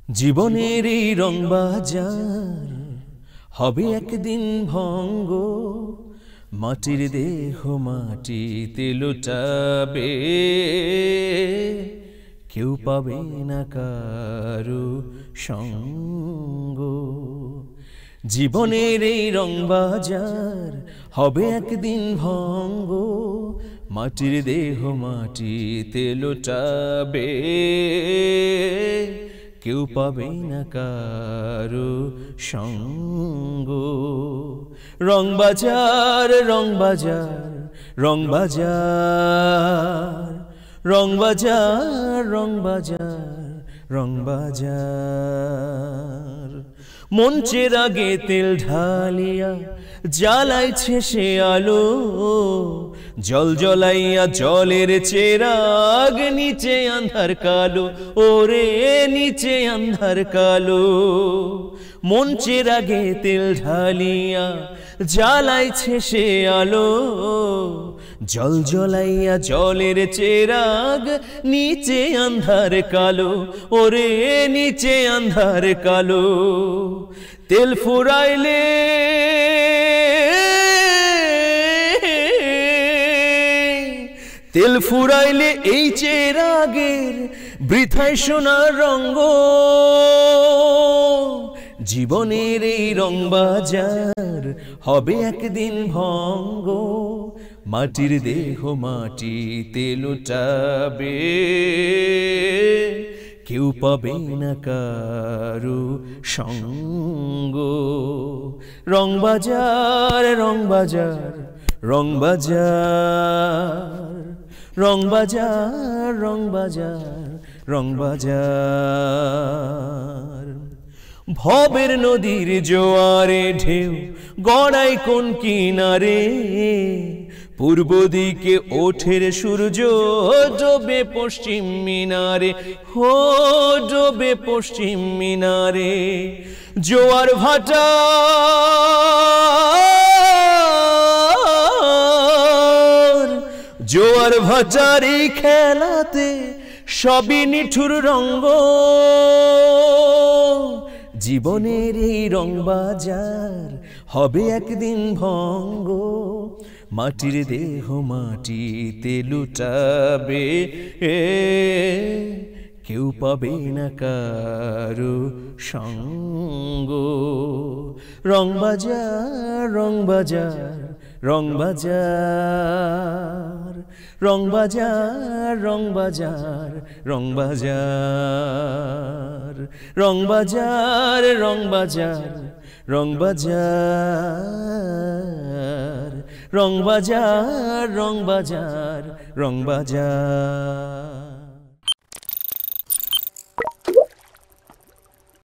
জীবনের এই রং বাজার হবে একদিন ভঙ্গ, মাটির দেহ মাটিতে লুটাবে, কেউ পাবে না কারো সঙ্গ। জীবনের এই রং বাজার হবে একদিন ভঙ্গ, মাটির দেহ মাটিতে লুটাবে, কেউ পাবে না কারো সঙ্গ। রং বাজার রং বাজার রং বাজার রং বাজার রং বাজার রং বাজার। মঞ্চের আগে তেল ঢালিয়া জ্বালাইছে সে আলো, জল জ্বলাইয়া জলের চেরাগ, নিচে আন্ধার কালো, ওরে নিচে আন্ধার কালো। মঞ্চের আগে তেল ঢালিয়া জ্বালাইছে সে আলো, জল জ্বলাইয়া জলের চেরাগ, নিচে আন্ধার কালো, ওরে নিচে আন্ধার কালো। তেল ফুরাইলে তেল ফুরাইলে এই চেরাগের বৃথায় সোনার রঙ্গ। জীবনের এই রং বাজার হবে একদিন ভঙ্গ, মাটির দেহ মাটিতে লুটাবে, কেউ পাবে না কারো সঙ্গ। রং বাজার রং বাজার রং বাজার রং বাজার রং বাজার রং বাজার। ভবের নদীর জোয়ারে ঢেউ গড়াই কোন কিনারে, পূর্ব দিকে ওঠের সূর্য ডোবে পশ্চিম মিনারে, হো ডোবে পশ্চিম মিনারে। জোয়ার ভাটা জোয়ার ভাটার এই খেলাতে সবই নিঠুর রঙ্গ। জীবনের এই রং বাজার হবে একদিন ভঙ্গ, মাটির দেহ মাটিতে লুটাবে, কেউ পাবে না কারো সঙ্গ। রং বাজার রং বাজার রং বাজার রং বাজার রং বাজার রং বাজার রং বাজার রং বাজার রং বাজার রং বাজার রং বাজার রং বাজার।